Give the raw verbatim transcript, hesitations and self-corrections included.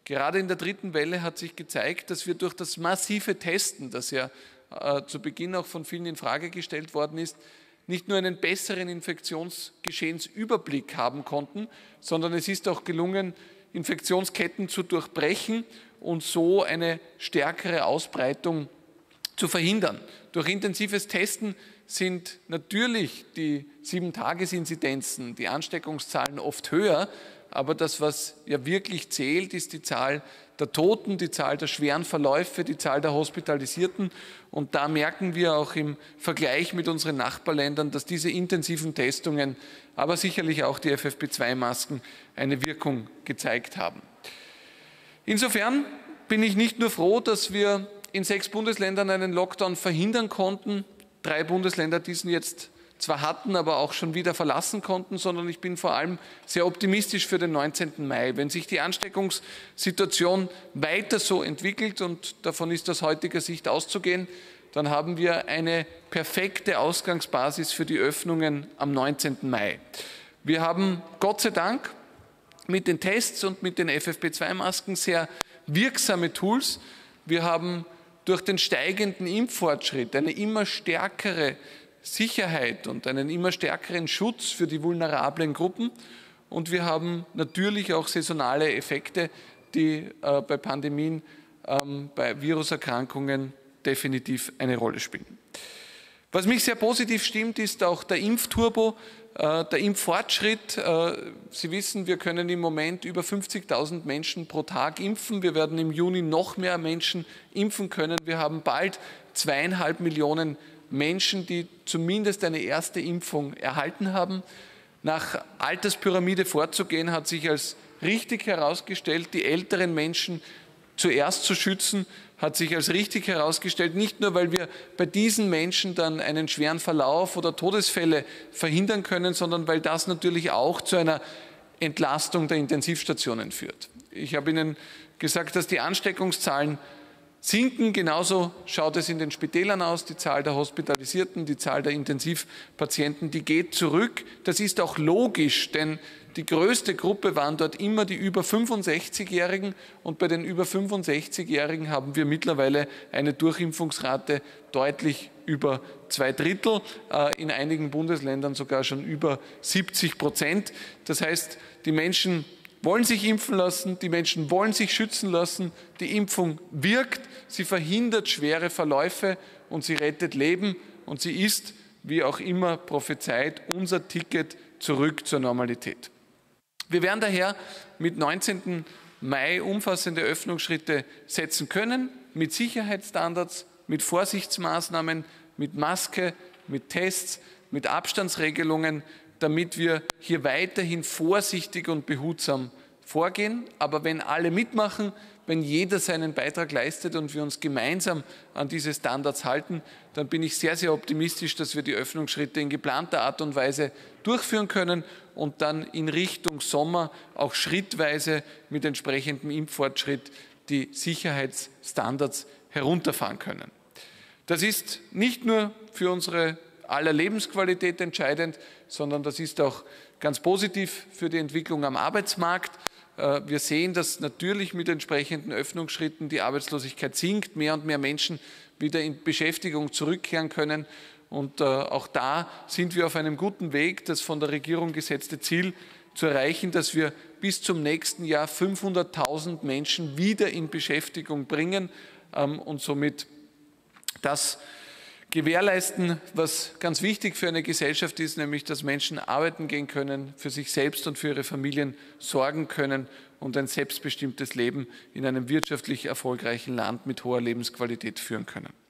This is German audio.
Gerade in der dritten Welle hat sich gezeigt, dass wir durch das massive Testen, das ja äh, zu Beginn auch von vielen in Frage gestellt worden ist, nicht nur einen besseren Infektionsgeschehensüberblick haben konnten, sondern es ist auch gelungen, Infektionsketten zu durchbrechen und so eine stärkere Ausbreitung zu verhindern. Durch intensives Testen sind natürlich die Sieben-Tages-Inzidenzen, die Ansteckungszahlen oft höher, aber das, was ja wirklich zählt, ist die Zahl der Toten, die Zahl der schweren Verläufe, die Zahl der Hospitalisierten. Und da merken wir auch im Vergleich mit unseren Nachbarländern, dass diese intensiven Testungen, aber sicherlich auch die F F P zwei Masken eine Wirkung gezeigt haben. Insofern bin ich nicht nur froh, dass wir in sechs Bundesländern einen Lockdown verhindern konnten, drei Bundesländer diesen jetzt zwar hatten, aber auch schon wieder verlassen konnten, sondern ich bin vor allem sehr optimistisch für den neunzehnten Mai. Wenn sich die Ansteckungssituation weiter so entwickelt, und davon ist aus heutiger Sicht auszugehen, dann haben wir eine perfekte Ausgangsbasis für die Öffnungen am neunzehnten Mai. Wir haben Gott sei Dank mit den Tests und mit den F F P zwei Masken sehr wirksame Tools. Wir haben durch den steigenden Impffortschritt eine immer stärkere Sicherheit und einen immer stärkeren Schutz für die vulnerablen Gruppen. Und wir haben natürlich auch saisonale Effekte, die äh, bei Pandemien, ähm, bei Viruserkrankungen definitiv eine Rolle spielen. Was mich sehr positiv stimmt, ist auch der Impfturbo, äh, der Impffortschritt. Äh, Sie wissen, wir können im Moment über fünfzigtausend Menschen pro Tag impfen. Wir werden im Juni noch mehr Menschen impfen können. Wir haben bald zweieinhalb Millionen Menschen, die zumindest eine erste Impfung erhalten haben. Nach Alterspyramide vorzugehen, hat sich als richtig herausgestellt. Die älteren Menschen zuerst zu schützen, hat sich als richtig herausgestellt. Nicht nur, weil wir bei diesen Menschen dann einen schweren Verlauf oder Todesfälle verhindern können, sondern weil das natürlich auch zu einer Entlastung der Intensivstationen führt. Ich habe Ihnen gesagt, dass die Ansteckungszahlen sinken. Genauso schaut es in den Spitälern aus. Die Zahl der Hospitalisierten, die Zahl der Intensivpatienten, die geht zurück. Das ist auch logisch, denn die größte Gruppe waren dort immer die über fünfundsechzigjährigen, und bei den über fünfundsechzigjährigen haben wir mittlerweile eine Durchimpfungsrate deutlich über zwei Drittel, in einigen Bundesländern sogar schon über siebzig Prozent. Das heißt, die Menschen wollen sich impfen lassen, die Menschen wollen sich schützen lassen, die Impfung wirkt, sie verhindert schwere Verläufe und sie rettet Leben, und sie ist, wie auch immer prophezeit, unser Ticket zurück zur Normalität. Wir werden daher mit neunzehnten Mai umfassende Öffnungsschritte setzen können, mit Sicherheitsstandards, mit Vorsichtsmaßnahmen, mit Maske, mit Tests, mit Abstandsregelungen, damit wir hier weiterhin vorsichtig und behutsam vorgehen. Aber wenn alle mitmachen, wenn jeder seinen Beitrag leistet und wir uns gemeinsam an diese Standards halten, dann bin ich sehr, sehr optimistisch, dass wir die Öffnungsschritte in geplanter Art und Weise durchführen können und dann in Richtung Sommer auch schrittweise mit entsprechendem Impffortschritt die Sicherheitsstandards herunterfahren können. Das ist nicht nur für unsere aller Lebensqualität entscheidend, sondern das ist auch ganz positiv für die Entwicklung am Arbeitsmarkt. Wir sehen, dass natürlich mit entsprechenden Öffnungsschritten die Arbeitslosigkeit sinkt, mehr und mehr Menschen wieder in Beschäftigung zurückkehren können. Und auch da sind wir auf einem guten Weg, das von der Regierung gesetzte Ziel zu erreichen, dass wir bis zum nächsten Jahr fünfhunderttausend Menschen wieder in Beschäftigung bringen und somit das gewährleisten, was ganz wichtig für eine Gesellschaft ist, nämlich dass Menschen arbeiten gehen können, für sich selbst und für ihre Familien sorgen können und ein selbstbestimmtes Leben in einem wirtschaftlich erfolgreichen Land mit hoher Lebensqualität führen können.